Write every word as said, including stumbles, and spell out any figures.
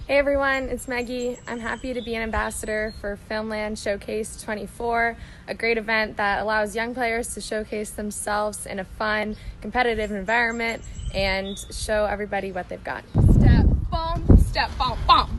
Hey everyone, it's Meggie. I'm happy to be an ambassador for PhilmLand Showcase twenty-four, a great event that allows young players to showcase themselves in a fun, competitive environment and show everybody what they've got. Step, bump, step, bump, bump.